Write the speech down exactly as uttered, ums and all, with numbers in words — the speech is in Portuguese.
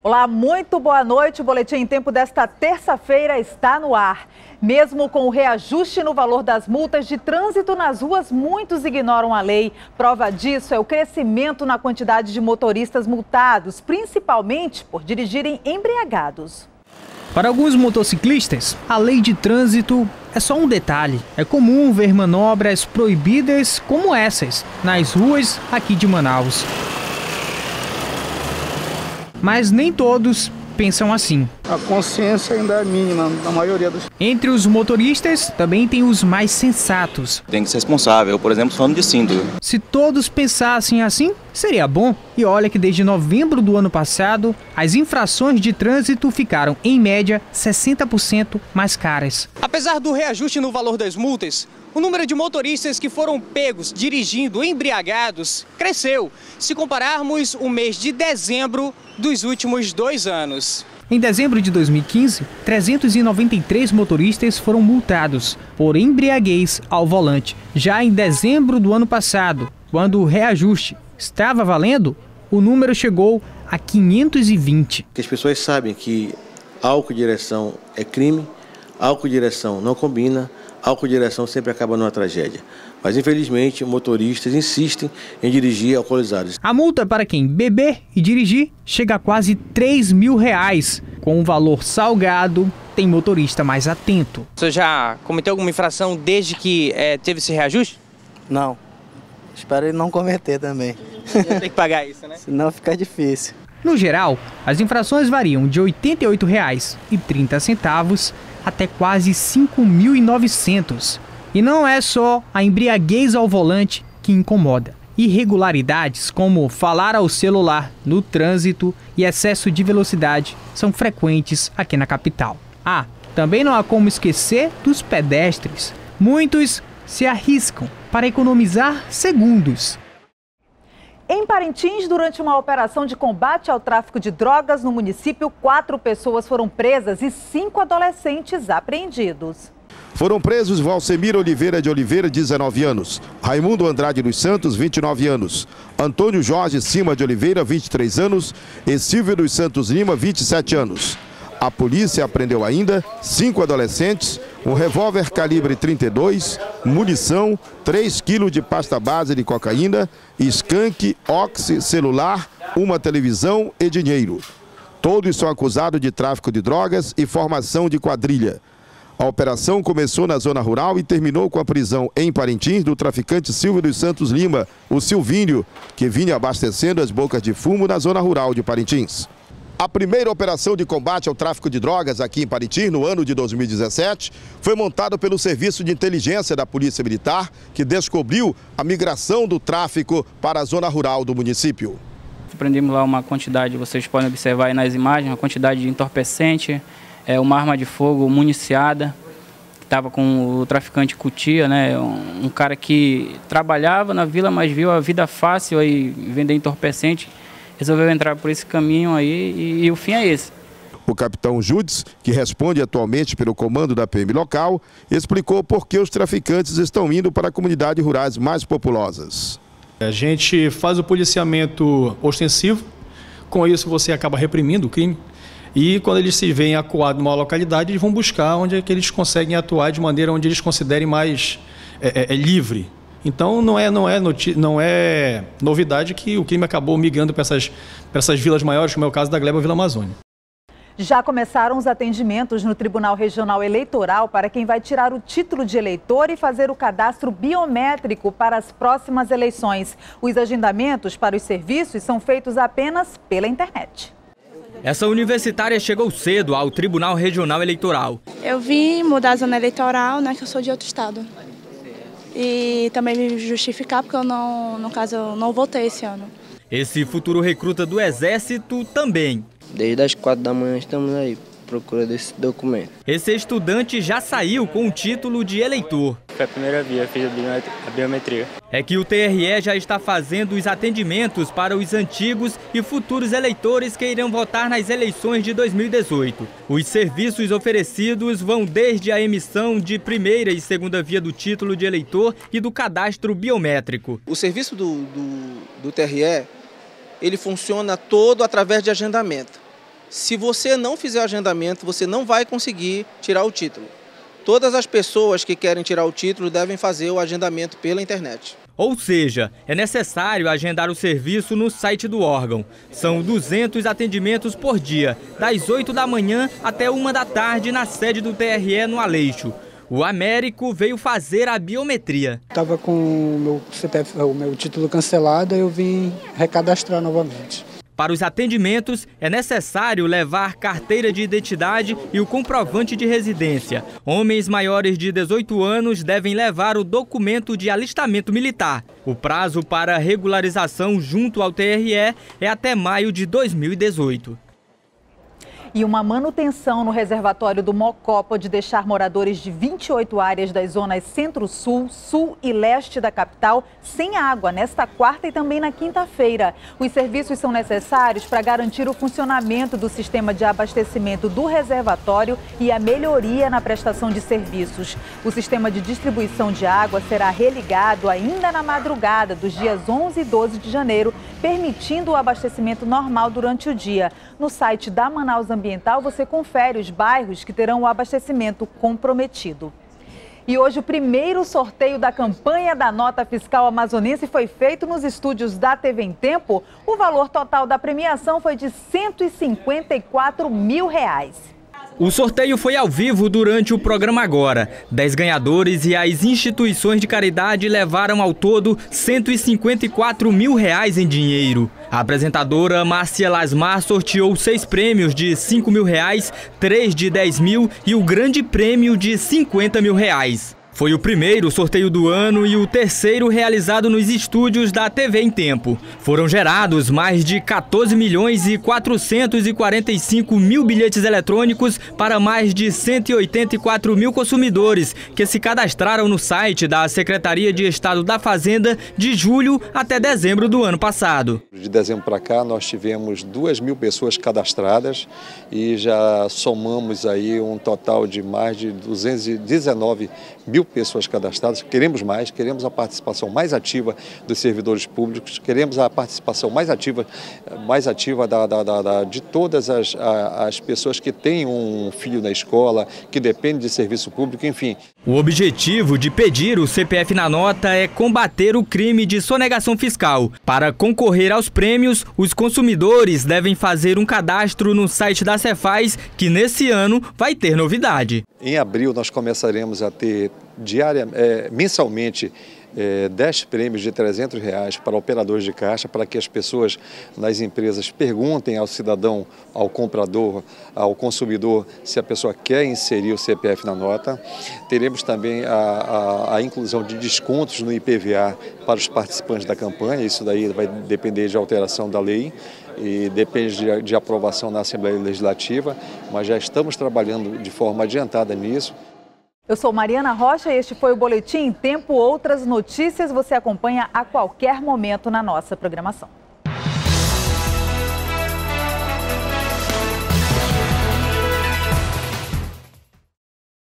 Olá, muito boa noite. O Boletim em Tempo desta terça-feira está no ar. Mesmo com o reajuste no valor das multas de trânsito nas ruas, muitos ignoram a lei. Prova disso é o crescimento na quantidade de motoristas multados, principalmente por dirigirem embriagados. Para alguns motociclistas, a lei de trânsito é só um detalhe. É comum ver manobras proibidas como essas nas ruas aqui de Manaus. Mas nem todos pensam assim. A consciência ainda é mínima na maioria dos... Entre os motoristas, também tem os mais sensatos. Tem que ser responsável, por exemplo, falando de cinto. Se todos pensassem assim, seria bom. E olha que desde novembro do ano passado, as infrações de trânsito ficaram, em média, sessenta por cento mais caras. Apesar do reajuste no valor das multas, o número de motoristas que foram pegos dirigindo embriagados cresceu, se compararmos o mês de dezembro dos últimos dois anos. Em dezembro de dois mil e quinze, trezentos e noventa e três motoristas foram multados por embriaguez ao volante. Já em dezembro do ano passado, quando o reajuste estava valendo, o número chegou a quinhentos e vinte. As pessoas sabem que álcool e direção é crime, álcool e direção não combina, álcool e direção sempre acaba numa tragédia. Mas, infelizmente, motoristas insistem em dirigir alcoolizados. A multa para quem beber e dirigir chega a quase três mil reais. Com um valor salgado, tem motorista mais atento. Você já cometeu alguma infração desde que é, teve esse reajuste? Não. Espero ele não cometer também. Tem que pagar isso, né? Senão fica difícil. No geral, as infrações variam de oitenta e oito reais e trinta centavos até quase cinco mil e novecentos. E não é só a embriaguez ao volante que incomoda. Irregularidades como falar ao celular no trânsito e excesso de velocidade são frequentes aqui na capital. Ah, também não há como esquecer dos pedestres. Muitos se arriscam para economizar segundos. Em Parintins, durante uma operação de combate ao tráfico de drogas no município, quatro pessoas foram presas e cinco adolescentes apreendidos. Foram presos Valcemir Oliveira de Oliveira, dezenove anos, Raimundo Andrade dos Santos, vinte e nove anos, Antônio Jorge Cima de Oliveira, vinte e três anos e Silvio dos Santos Lima, vinte e sete anos. A polícia apreendeu ainda cinco adolescentes, um revólver calibre trinta e dois, munição, três quilos de pasta base de cocaína, skunk, oxi, celular, uma televisão e dinheiro. Todos são acusados de tráfico de drogas e formação de quadrilha. A operação começou na zona rural e terminou com a prisão em Parintins do traficante Silvio dos Santos Lima, o Silvinho, que vinha abastecendo as bocas de fumo na zona rural de Parintins. A primeira operação de combate ao tráfico de drogas aqui em Parintins, no ano de dois mil e dezessete, foi montada pelo Serviço de Inteligência da Polícia Militar, que descobriu a migração do tráfico para a zona rural do município. Prendemos lá uma quantidade, vocês podem observar aí nas imagens, uma quantidade de entorpecente, é, uma arma de fogo municiada, que estava com o traficante Cutia, né, um, um cara que trabalhava na vila, mas viu a vida fácil aí, vender entorpecente, resolveu entrar por esse caminho aí e, e o fim é esse. O capitão Judes, que responde atualmente pelo comando da P M local, explicou por que os traficantes estão indo para comunidades rurais mais populosas. A gente faz o policiamento ostensivo, com isso você acaba reprimindo o crime. E quando eles se veem acuados numa localidade, eles vão buscar onde é que eles conseguem atuar de maneira onde eles considerem mais é, é, é livre. Então não é, não, é não é novidade que o crime acabou migrando para essas, para essas vilas maiores, como é o caso da Gleba Vila Amazônia. Já começaram os atendimentos no Tribunal Regional Eleitoral para quem vai tirar o título de eleitor e fazer o cadastro biométrico para as próximas eleições. Os agendamentos para os serviços são feitos apenas pela internet. Essa universitária chegou cedo ao Tribunal Regional Eleitoral. Eu vim mudar a zona eleitoral, né, que eu sou de outro estado. E também me justificar porque eu não, no caso, eu não votei esse ano. Esse futuro recruta do Exército também. Desde as quatro da manhã estamos aí, procura desse documento. Esse estudante já saiu com o título de eleitor. Foi a primeira via, fiz a biometria. É que o T R E já está fazendo os atendimentos para os antigos e futuros eleitores que irão votar nas eleições de dois mil e dezoito. Os serviços oferecidos vão desde a emissão de primeira e segunda via do título de eleitor e do cadastro biométrico. O serviço do, do, do T R E, ele funciona todo através de agendamento. Se você não fizer o agendamento, você não vai conseguir tirar o título. Todas as pessoas que querem tirar o título devem fazer o agendamento pela internet. Ou seja, é necessário agendar o serviço no site do órgão. São duzentos atendimentos por dia, das oito da manhã até uma da tarde na sede do T R E no Aleixo. O Américo veio fazer a biometria. Estava com o meu C P F, o meu título cancelado, eu vim recadastrar novamente. Para os atendimentos, é necessário levar carteira de identidade e o comprovante de residência. Homens maiores de dezoito anos devem levar o documento de alistamento militar. O prazo para regularização junto ao T R E é até maio de dois mil e dezoito. E uma manutenção no reservatório do Mocó pode deixar moradores de vinte e oito áreas das zonas Centro-Sul, Sul e Leste da capital sem água nesta quarta e também na quinta-feira. Os serviços são necessários para garantir o funcionamento do sistema de abastecimento do reservatório e a melhoria na prestação de serviços. O sistema de distribuição de água será religado ainda na madrugada dos dias onze e doze de janeiro, permitindo o abastecimento normal durante o dia. No site da Manaus Ambiental, você confere os bairros que terão o abastecimento comprometido. E hoje o primeiro sorteio da campanha da Nota Fiscal Amazonense foi feito nos estúdios da T V em Tempo. O valor total da premiação foi de cento e cinquenta e quatro mil reais. O sorteio foi ao vivo durante o programa Agora. Dez ganhadores e as instituições de caridade levaram ao todo cento e cinquenta e quatro mil reais em dinheiro. A apresentadora Márcia Lasmar sorteou seis prêmios de cinco mil reais, três de dez mil e o grande prêmio de cinquenta mil reais. Foi o primeiro sorteio do ano e o terceiro realizado nos estúdios da T V em Tempo. Foram gerados mais de quatorze milhões e quatrocentos e quarenta e cinco mil bilhetes eletrônicos para mais de cento e oitenta e quatro mil consumidores que se cadastraram no site da Secretaria de Estado da Fazenda de julho até dezembro do ano passado. De dezembro para cá nós tivemos duas mil pessoas cadastradas e já somamos aí um total de mais de duzentos e dezenove mil pessoas cadastradas. Queremos mais, queremos a participação mais ativa dos servidores públicos, queremos a participação mais ativa, mais ativa da, da, da, da, de todas as, a, as pessoas que têm um filho na escola, que dependem de serviço público, enfim. O objetivo de pedir o C P F na nota é combater o crime de sonegação fiscal. Para concorrer aos prêmios, os consumidores devem fazer um cadastro no site da Cefaz, que nesse ano vai ter novidade. Em abril nós começaremos a ter diária, é, mensalmente é, dez prêmios de trezentos reais para operadores de caixa, para que as pessoas nas empresas perguntem ao cidadão, ao comprador, ao consumidor, se a pessoa quer inserir o C P F na nota. Teremos também a, a, a inclusão de descontos no I P V A para os participantes da campanha. Isso daí vai depender de alteração da lei e depende de, de aprovação na Assembleia Legislativa, mas já estamos trabalhando de forma adiantada nisso. Eu sou Mariana Rocha e este foi o Boletim em Tempo. Outras notícias você acompanha a qualquer momento na nossa programação.